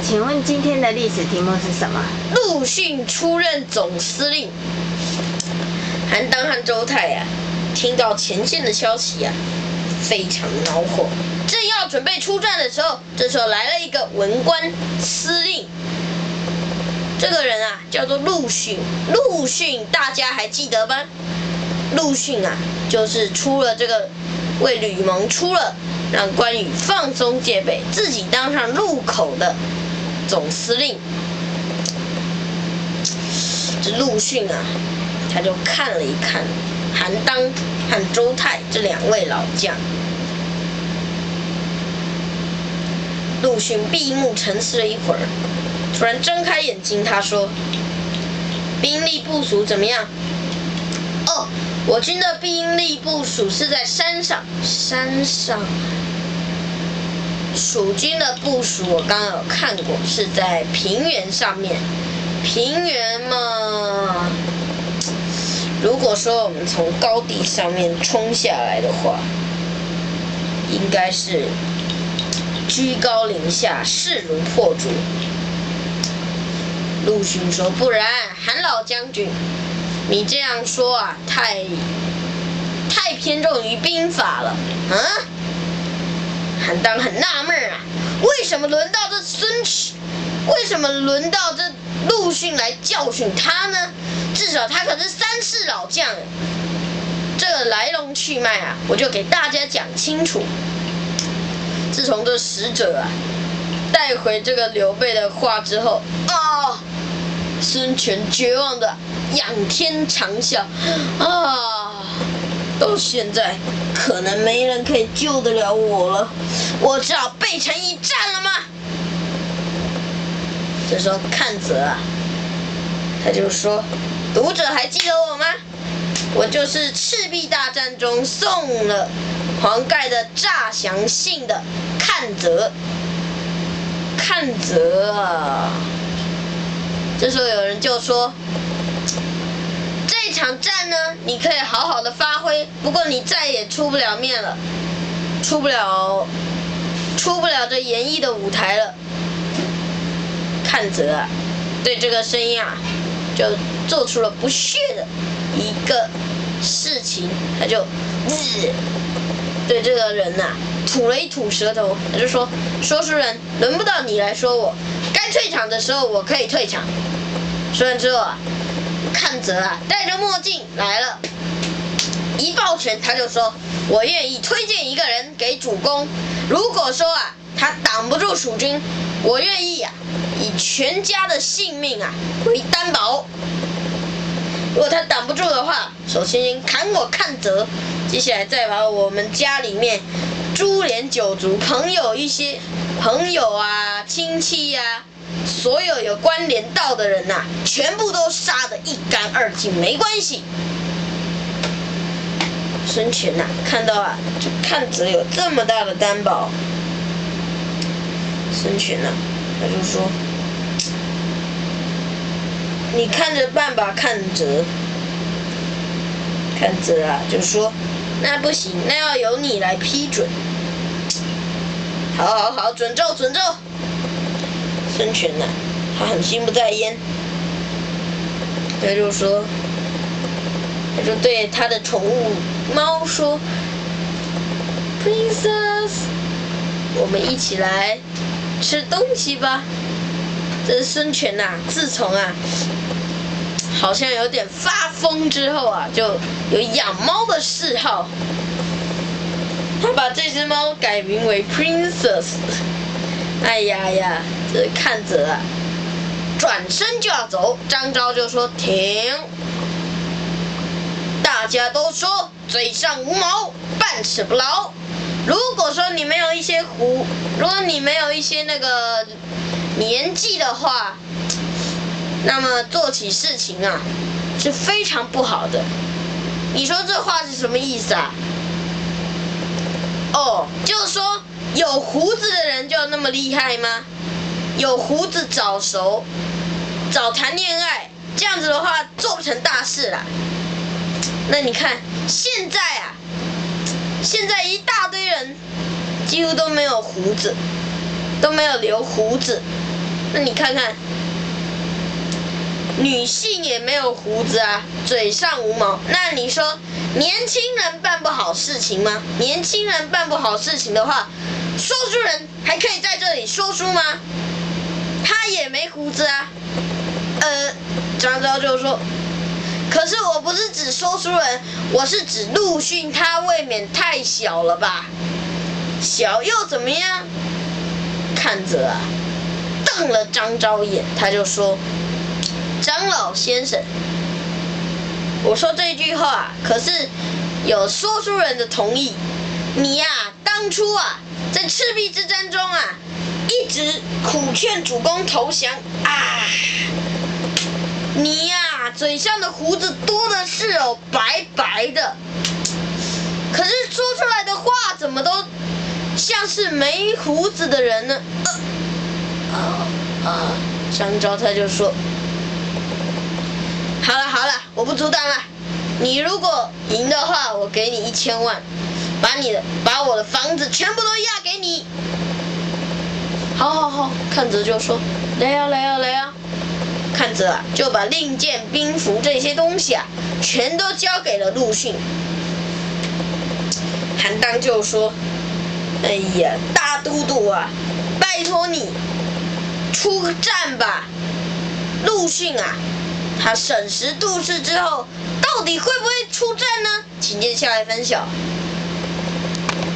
请问今天的历史题目是什么？ 陆逊出任总司令。韩当和周泰啊，听到前线的消息啊，非常恼火。正要准备出战的时候，这时候来了一个文官司令。这个人啊，叫做陆逊。陆逊大家还记得吗？陆逊啊，就是出了这个为吕蒙出了让关羽放松戒备，自己当上路口的总司令。这陆逊啊，他就看了一看韩当和周泰这两位老将。陆逊闭目沉思了一会儿，突然睁开眼睛，他说：“兵力部署怎么样？”哦，我军的兵力部署是在山上。山上，蜀军的部署我刚刚有看过，是在平原上面。平原嘛，如果说我们从高地上面冲下来的话，应该是居高临下，势如破竹。陆逊说：“不然，韩老将军，你这样说啊，太偏重于兵法了啊！”韩当很纳闷啊，为什么轮到这孙齿？为什么轮到这陆逊来教训他呢？至少他可是3世老将，这个来龙去脉啊，我就给大家讲清楚。自从这使者啊带回这个刘备的话之后，孙权绝望的仰天长啸啊！到现在可能没人可以救得了我了，我只好背城一战了吗？这时候阚泽啊，他就说：“读者还记得我吗？我就是赤壁大战中送了黄盖的诈降信的阚泽。”阚泽啊，这时候有人就说：“这场战呢，你可以好好的发挥，不过你再也出不了面了，出不了这演艺的舞台了。”阚泽啊，对这个声音啊，就做出了不屑的一个事情，他就对这个人呐吐了一吐舌头，他就说：“说书人，轮不到你来说我，该退场的时候我可以退场。”说完之后啊，阚泽啊戴着墨镜来了，一抱拳他就说：“我愿意推荐一个人给主公，如果说啊他挡不住蜀军，我愿意啊以全家的性命啊为担保。如果他挡不住的话，首先砍我阚泽，接下来再把我们家里面株连九族朋友啊亲戚啊所有有关联到的人呐，全部都杀得一干二净，没关系。”孙权呐看到啊这阚泽有这么大的担保，孙权呐他就说：“你看着办吧，阚泽。”阚泽啊就说：“那不行，那要由你来批准。”好，准奏。孙权呐他很心不在焉，他就对他的宠物猫说：“Princess， 我们一起来吃东西吧。”这是孙权呐自从啊好像有点发疯之后啊，就有养猫的嗜好。他把这只猫改名为 Princess。哎呀，这阚泽啊，转身就要走，张昭就说：“停！大家都说嘴上无毛，办事不牢。如果说你没有一些那个年纪的话，那么做起事情啊是非常不好的。你说这话是什么意思啊？就是说有胡子的人就那么厉害吗？有胡子早熟，早谈恋爱，这样子的话做不成大事啦。那你看现在一大堆人几乎都没有胡子，都没有留胡子， 那你看看，女性也没有胡子啊，嘴上无毛。那你说年轻人办不好事情吗？年轻人办不好事情的话，说书人还可以在这里说书吗？他也没胡子啊。张昭就说，可是我不是指说书人，我是指陆逊，他未免太小了吧？小又怎么样？看着啊，瞪了张昭一眼，他就说，张老先生，我说这句话可是有说书人的同意。你呀，当初啊，在赤壁之战中啊，一直苦劝主公投降啊。你呀，嘴上的胡子多的是哦，白白的。可是说出来的话怎么都像是没胡子的人呢？张昭他就说，好了，我不阻挡了。你如果赢的话，我给你1000万，把我的房子全部都押给你。好，看着就说，来呀。看着啊，就把令箭、兵符这些东西啊，全都交给了陆逊。韩当就说，哎呀，大都督啊，拜托你出战吧。陆逊啊，他审时度势之后，到底会不会出战呢？请接下来分晓。